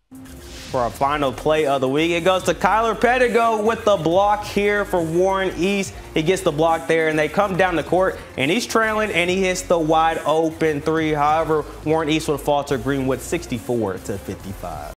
For our final play of the week, it goes to Pedigo with the block here for Warren East. He gets the block there, and they come down the court, and he's trailing, and he hits the wide open three. However, Warren East would fall to Greenwood 64-55.